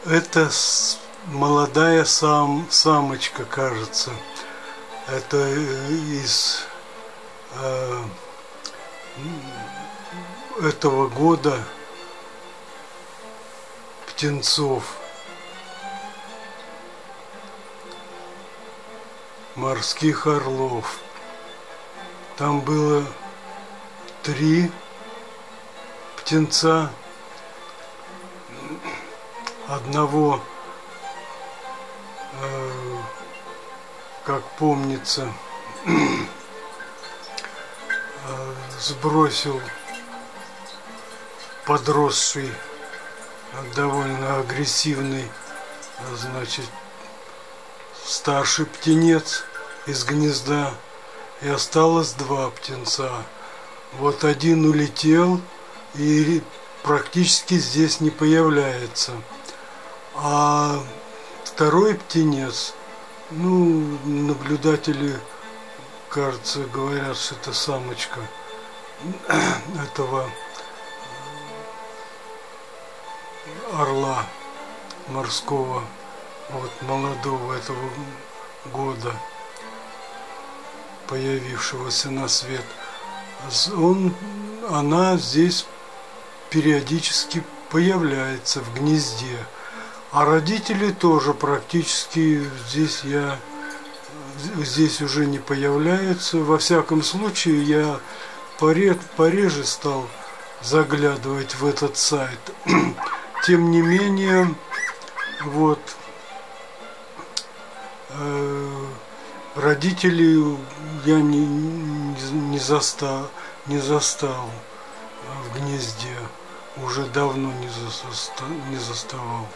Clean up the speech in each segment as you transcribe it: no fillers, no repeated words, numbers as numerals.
Это молодая самочка, кажется. Это из этого года птенцов. Морских орлов. Там было 3 птенца. Одного, как помнится, сбросил подросший, довольно агрессивный, значит, старший птенец из гнезда, и осталось 2 птенца. Вот один улетел и практически здесь не появляется. А второй птенец, ну, наблюдатели, кажется, говорят, что это самочка этого орла морского, вот молодого этого года, появившегося на свет. Она здесь периодически появляется в гнезде. А родители тоже практически здесь уже не появляются. Во всяком случае, я пореже стал заглядывать в этот сайт. Тем не менее, вот родителей я не застал в гнезде. Уже давно не заставал.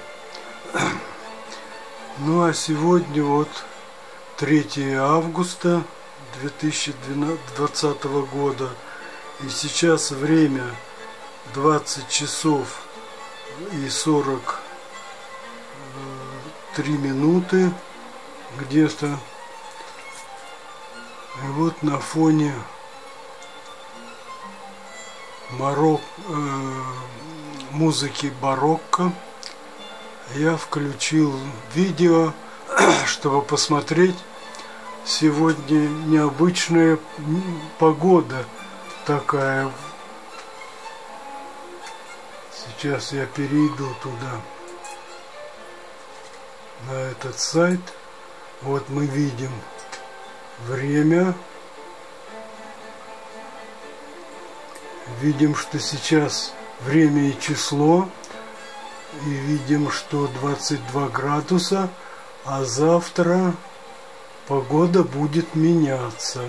Ну а сегодня вот 3 августа 2020 года, и сейчас время 20 часов и 43 минуты где-то. И вот на фоне музыки барокко я включил видео, чтобы посмотреть. Сегодня необычная погода такая. Сейчас я перейду туда, на этот сайт. Вот мы видим время. Видим, что сейчас время и число. И видим, что 22 градуса, а завтра погода будет меняться.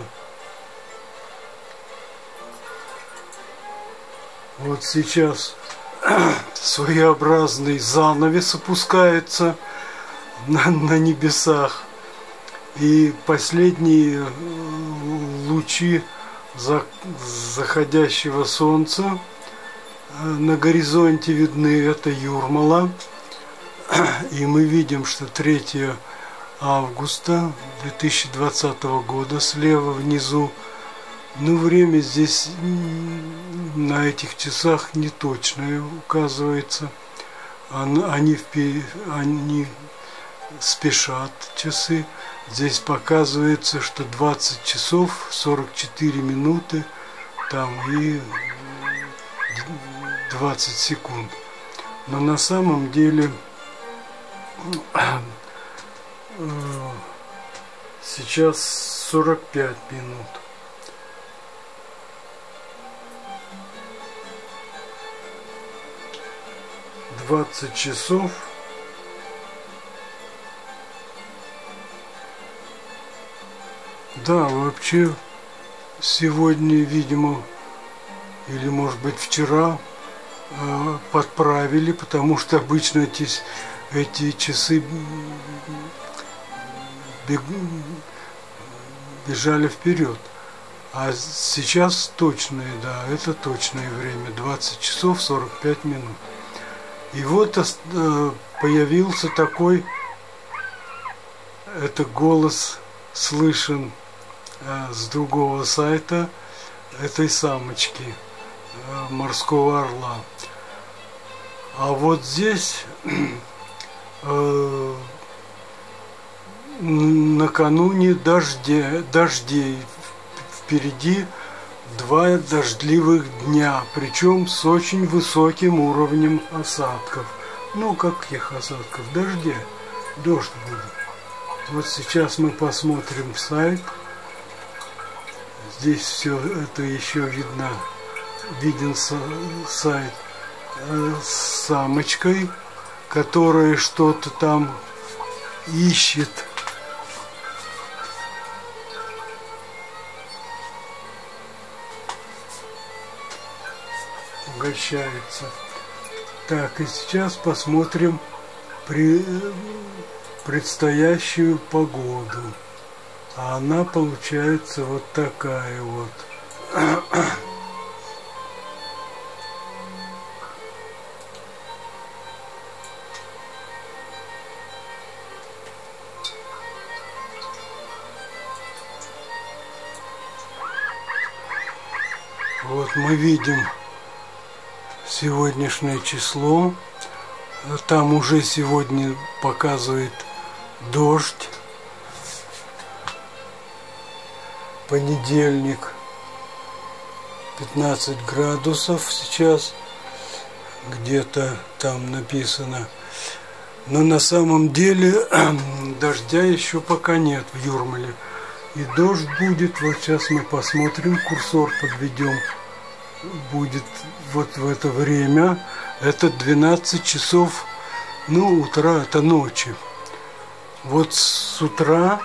Вот сейчас своеобразный занавес опускается на небесах. И последние лучи заходящего солнца на горизонте видны. Это Юрмала. И мы видим, что 3 августа 2020 года слева внизу. Но время здесь на этих часах не точное указывается. Они спешат, часы. Здесь показывается, что 20 часов 44 минуты там и 20 секунд. Но на самом деле сейчас 45 минут. «20 часов 'Да, вообще сегодня, видимо, или может быть вчера подправили, потому что обычно эти часы бежали вперед. А сейчас точное, да, это точное время, 20 часов 45 минут. И вот появился такой, это голос слышен с другого сайта этой самочки, морского орла. А вот здесь накануне дождей. Впереди 2 дождливых дня, причем с очень высоким уровнем осадков. Ну, каких осадков? Дождя. Дождь будет. Вот сейчас мы посмотрим сайт. Здесь все это еще виден сайт с самочкой, которая что-то там ищет. Угощается. Так, и сейчас посмотрим предстоящую погоду. А она получается вот такая вот. Вот мы видим сегодняшнее число. Там уже сегодня показывает дождь. Понедельник, 15 градусов сейчас. Где-то там написано. Но на самом деле дождя еще пока нет в Юрмале. И дождь будет. Вот сейчас мы посмотрим, курсор подведем. Будет вот в это время. Это 12 часов, ну, утра, это ночи. Вот с утра,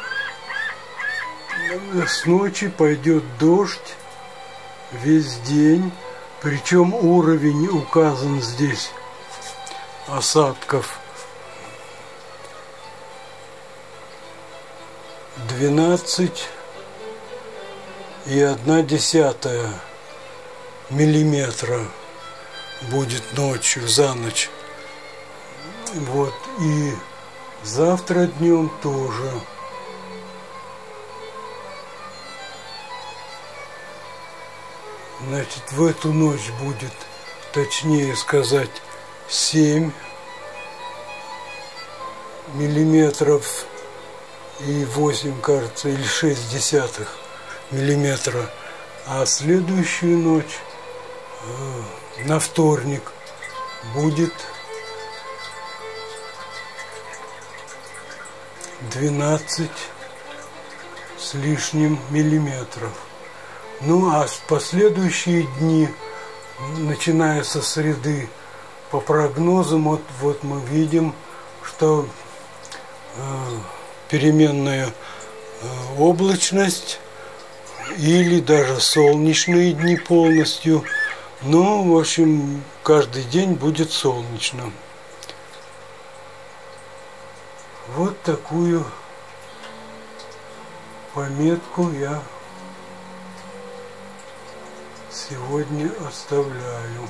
с ночи пойдет дождь весь день. Причем уровень указан здесь осадков 12,1 миллиметра будет ночью, за ночь. Вот, и завтра днем тоже. Значит, в эту ночь будет, точнее сказать, 7 миллиметров и 8, кажется, или 0,6 миллиметра. А следующую ночь, на вторник, будет 12 с лишним миллиметров. Ну а в последующие дни, начиная со среды, по прогнозам, вот мы видим, что переменная облачность или даже солнечные дни полностью. Ну, в общем, каждый день будет солнечно. Вот такую пометку я сегодня оставляю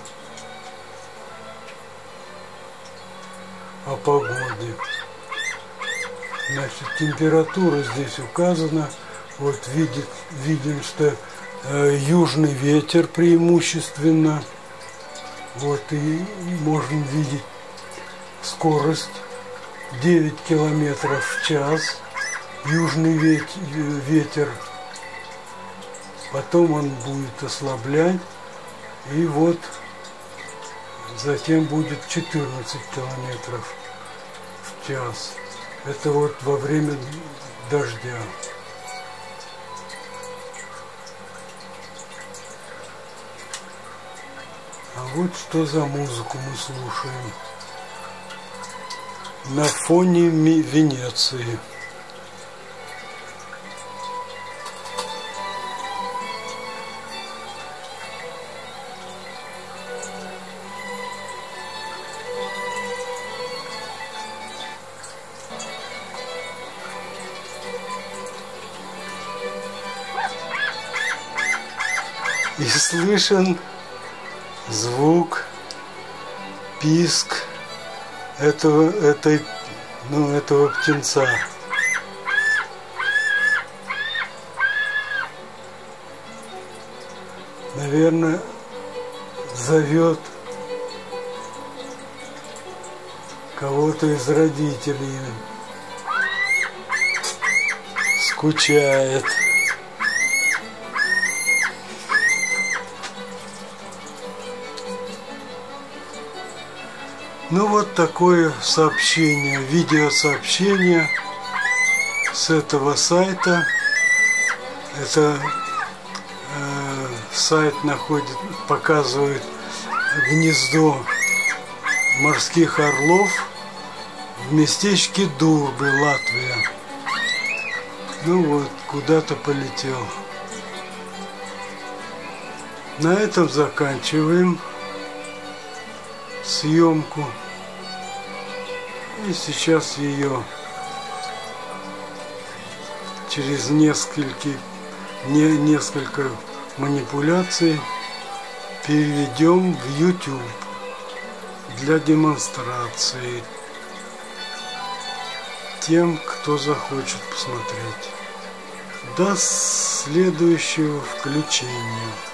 о погоде. Значит, температура здесь указана. Вот видим, что южный ветер преимущественно. Вот и можем видеть скорость 9 километров в час. Южный ветер. Потом он будет ослаблять. И вот затем будет 14 километров в час. Это вот во время дождя. А вот что за музыку мы слушаем. На фоне Венеции. И слышен звук, писк этого птенца. Наверное, зовет кого-то из родителей скучает. Ну вот такое сообщение, видеосообщение с этого сайта. Это сайт показывает гнездо морских орлов в местечке Дурбы, Латвия. Ну вот, куда-то полетел. На этом заканчиваем съемку. И сейчас ее через несколько манипуляций переведем в YouTube для демонстрации тем, кто захочет посмотреть. До следующего включения.